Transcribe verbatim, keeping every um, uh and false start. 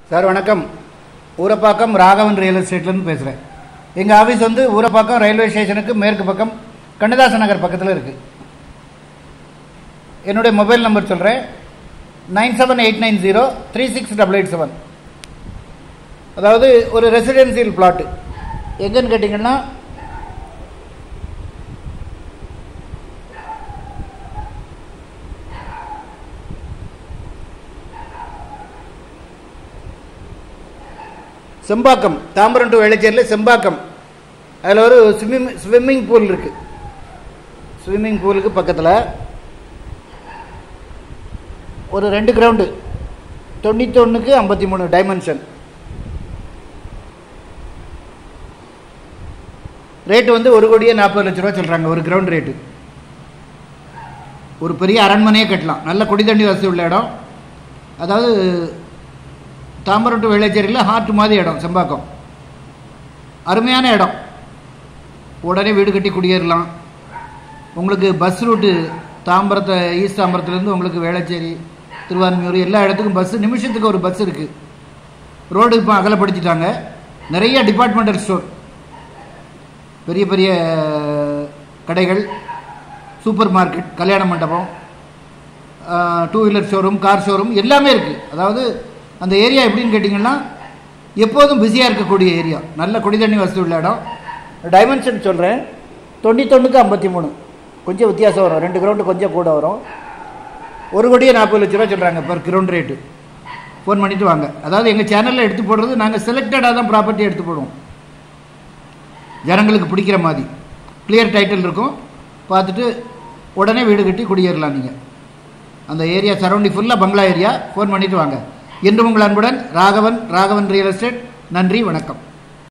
Sir வணக்கம். Urapakkam Raghavan real எஸ்டேட்லேருந்து பேசுகிறேன். எங்கள் ஆஃபீஸ் வந்து ஊரப்பாக்கம் ரயில்வே ஸ்டேஷனுக்கு மேற்கு பக்கம் கண்ணதாசன் நகர் பக்கத்தில் இருக்குது. என்னுடைய மொபைல் நம்பர் சொல்கிறேன், nine seven eight nine zero three six double eight seven. அதாவது ஒரு ரெசிடென்சியல் பிளாட்டு எங்கன்னு கேட்டிங்கன்னா செம்பாக்கம், தாம்பரம் டு வேளச்சேரியில் செம்பாக்கம். அதில் ஒரு ஸ்விம்மிங் ஸ்விம்மிங் பூல் இருக்குது. ஸ்விம்மிங் பூலுக்கு பக்கத்தில் ஒரு ரெண்டு கிரவுண்டு தொண்ணூத்தொன்றுக்கு ஐம்பத்தி மூணு டைமென்ஷன். ரேட்டு வந்து ஒரு கோடியே நாற்பது லட்ச ரூபா சொல்கிறாங்க ஒரு கிரவுண்ட் ரேட்டு. ஒரு பெரிய அரண்மனையே கட்டலாம். நல்ல குடித்தண்ணி வசதி உள்ள இடம். அதாவது தாம்பரம் டு வேளச்சேரியில் ஹார்ட் மாதிரி இடம் செம்பாக்கம். அருமையான இடம். உடனே வீடு கட்டி குடியேறலாம். உங்களுக்கு பஸ் ரூட்டு தாம்பரத்தை ஈஸ்ட் தாம்பரத்துலேருந்து உங்களுக்கு வேளச்சேரி, திருவான்மியூர் எல்லா இடத்துக்கும் பஸ்ஸு நிமிஷத்துக்கு ஒரு பஸ் இருக்குது. ரோடு இப்போ அகலப்படுத்திட்டாங்க. நிறைய டிபார்ட்மெண்டல் ஸ்டோர், பெரிய பெரிய கடைகள், சூப்பர் மார்க்கெட், கல்யாண மண்டபம், two wheeler showroom, car showroom எல்லாமே இருக்குது. அதாவது அந்த ஏரியா எப்படின்னு கேட்டிங்கன்னா எப்போதும் பிஸியாக இருக்கக்கூடிய ஏரியா. நல்ல குடிதண்ணி வசதி உள்ள இடம். டைமென்ஷன் சொல்கிறேன், தொண்ணூத்தொன்றுக்கு ஐம்பத்தி மூணு. கொஞ்சம் வித்தியாசம் வரும். ரெண்டு கிரவுண்டு கொஞ்சம் கூட வரும். ஒரு கோடியே நாற்பது லட்ச ரூபா சொல்கிறாங்க பர் கிரவுண்ட் ரேட்டு. ஃபோன் பண்ணிவிட்டு வாங்க. அதாவது எங்கள் சேனலில் எடுத்து போடுறது நாங்கள் செலக்டடாக தான் ப்ராப்பர்ட்டி எடுத்து போடுவோம். ஜனங்களுக்கு பிடிக்கிற மாதிரி கிளியர் டைட்டில் இருக்கும். பார்த்துட்டு உடனே வீடு கட்டி குடியேறலாம். நீங்கள் அந்த ஏரியா சரௌண்டிங் ஃபுல்லாக பங்களா ஏரியா. ஃபோன் பண்ணிவிட்டு வாங்க. என்று உங்கள் அன்புடன் ராகவன், ராகவன் ரியல் எஸ்டேட். நன்றி, வணக்கம்.